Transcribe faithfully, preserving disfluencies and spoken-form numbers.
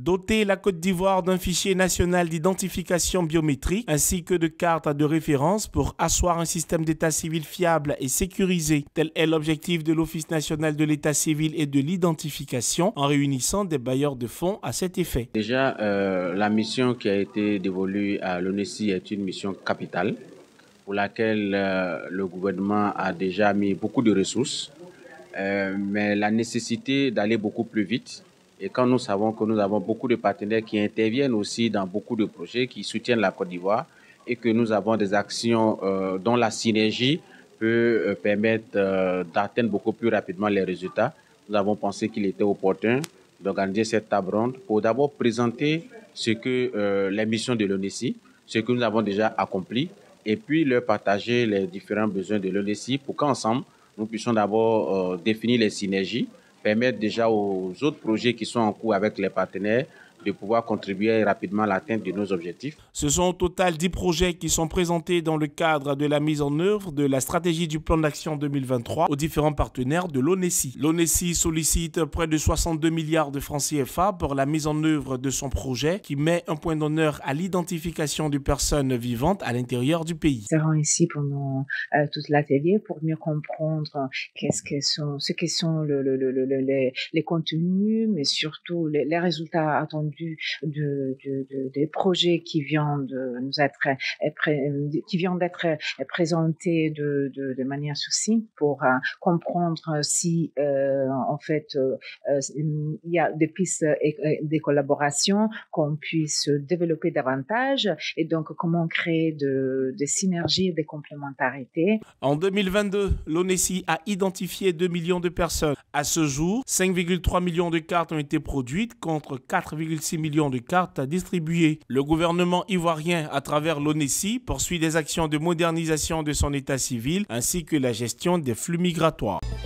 Doter la Côte d'Ivoire d'un fichier national d'identification biométrique ainsi que de cartes de référence pour asseoir un système d'état civil fiable et sécurisé. Tel est l'objectif de l'Office national de l'état civil et de l'identification en réunissant des bailleurs de fonds à cet effet. Déjà, euh, la mission qui a été dévolue à l'ONESI est une mission capitale pour laquelle euh, le gouvernement a déjà mis beaucoup de ressources, euh, mais la nécessité d'aller beaucoup plus vite. Et quand nous savons que nous avons beaucoup de partenaires qui interviennent aussi dans beaucoup de projets, qui soutiennent la Côte d'Ivoire et que nous avons des actions euh, dont la synergie peut euh, permettre euh, d'atteindre beaucoup plus rapidement les résultats, nous avons pensé qu'il était opportun d'organiser cette table ronde pour d'abord présenter ce que euh, les missions de l'ONESI, ce que nous avons déjà accompli, et puis leur partager les différents besoins de l'ONESI pour qu'ensemble, nous puissions d'abord euh, définir les synergies, permettre déjà aux autres projets qui sont en cours avec les partenaires de pouvoir contribuer rapidement à l'atteinte de nos objectifs. Ce sont au total dix projets qui sont présentés dans le cadre de la mise en œuvre de la stratégie du plan d'action deux mille vingt-trois aux différents partenaires de l'ONESI. L'ONESI sollicite près de soixante-deux milliards de francs C F A pour la mise en œuvre de son projet qui met un point d'honneur à l'identification de personnes vivantes à l'intérieur du pays. Nous serons ici pendant euh, tout l'atelier pour mieux comprendre qu'est-ce que sont, ce que sont le, le, le, le, les, les contenus, mais surtout les, les résultats attendus De, de, de, des projets qui viennent de nous être qui viennent d'être présentés de, de, de manière succincte pour euh, comprendre si euh, en fait euh, il y a des pistes et des collaborations qu'on puisse développer davantage et donc comment créer de, des synergies et des complémentarités. En deux mille vingt-deux, l'ONESI a identifié deux millions de personnes. À ce jour, cinq virgule trois millions de cartes ont été produites contre quatre virgule six millions de cartes distribuées. Le gouvernement ivoirien, à travers l'ONESI, poursuit des actions de modernisation de son état civil ainsi que la gestion des flux migratoires.